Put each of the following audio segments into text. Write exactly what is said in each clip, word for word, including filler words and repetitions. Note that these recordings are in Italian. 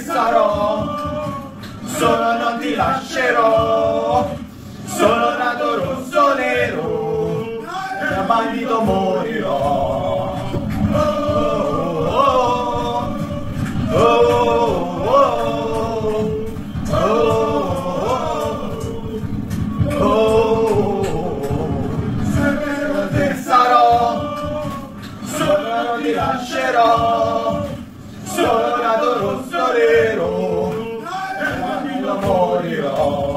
sarò, solo non ti lascerò. Sono nato rosso nero, da bandito morirò. Oh, oh, oh, oh, oh, oh. Solo te sarò, solo non ti lascerò. Sono nato rosso nero, da bandito morirò.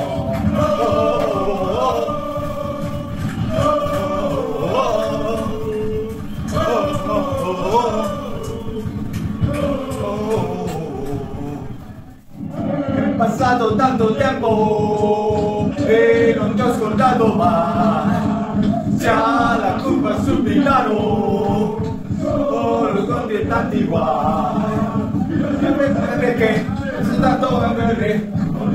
È passato tanto tempo e non ti ho scordato mai. C'ha la curva sul Milano, oh, lo conti e tanti guai. Perché sei tanto per re,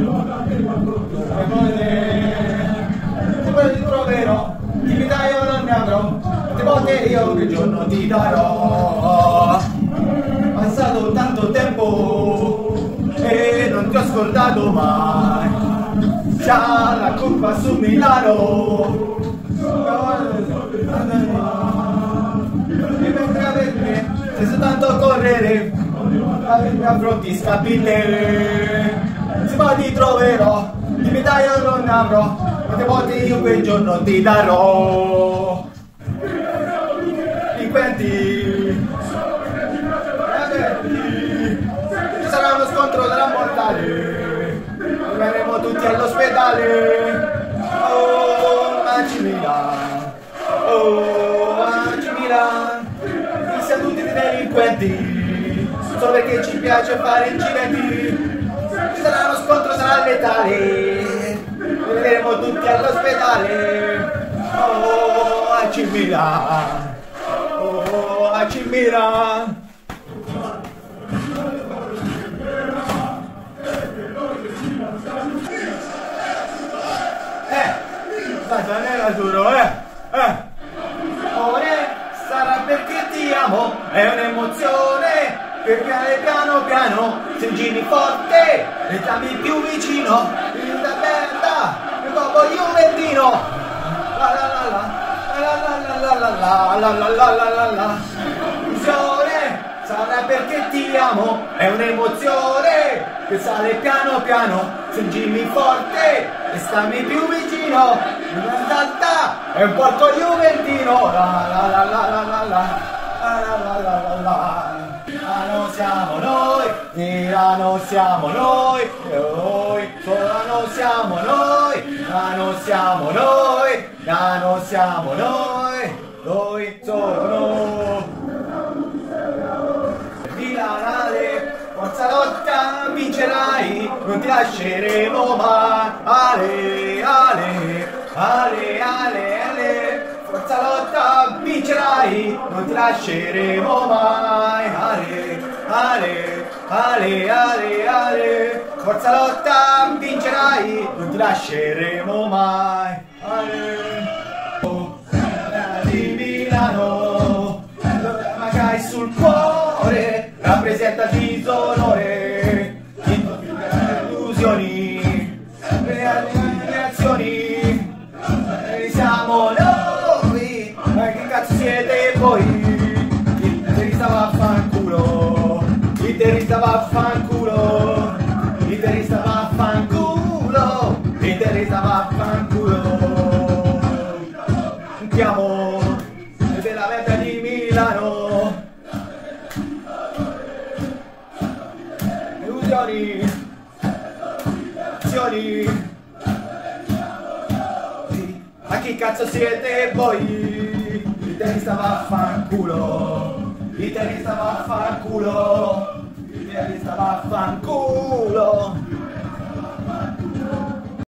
se poi ti troverò, ti mi dai o non ne avrò, ti volte io che giorno ti darò. Passato tanto tempo e non ti ho scordato mai. C'ha la curva su Milano, perché se soltanto correre mi affronti scapite. Se poi ti troverò, ti mi dai o non ne avrò, quante volte io quel giorno ti darò. Delinquenti, ci sarà uno scontro della mortale, andremo tutti all'ospedale. Oh, Macimila, oh, Macimila, mi sa tutti i delinquenti, solo perché ci piace fare incidenti. Ci sarà uno scontro, sarà letale, vedremo tutti all'ospedale. Oh, A C Milan, oh, A C Milan. Eh, guarda, non era duro, eh, eh. Ora sarà perché ti amo, è un'emozione. Perché piano piano se giri forte e stammi più vicino, il da merda, il popolo juventino. La la la la la la la la la la la la la la. Illusione, sarà perché ti amo, è un'emozione che sale piano piano se giri forte e stammi più vicino. È un porco juventino. La la la la la la la. La la la la la. Milano siamo noi, Milano siamo noi, noi, Milano siamo noi, Milano siamo noi, Milano siamo noi, noi solo noi. Milanale, forza lotta, vincerai, non ti lasceremo mai. Ale, ale, ale, ale, ale. Forza lotta, vincerai, non ti lasceremo mai. Ale, ale, ale, ale, ale. Forza lotta, vincerai, non ti lasceremo mai. Ale, oh, di Milano, magari sul cuore, rappresenta il disonore, illusioni, reazioni, siamo noi. Ma che cazzo siete voi? Il terrorista vaffanculo, il terrorista vaffanculo, il terrorista vaffanculo, il terrorista vaffanculo. Andiamo della vetta di Milano. Illusioni, azioni. Ma chi cazzo siete voi? Il terrorista vaffanculo, il terrorista vaffanculo, il terrorista vaffanculo.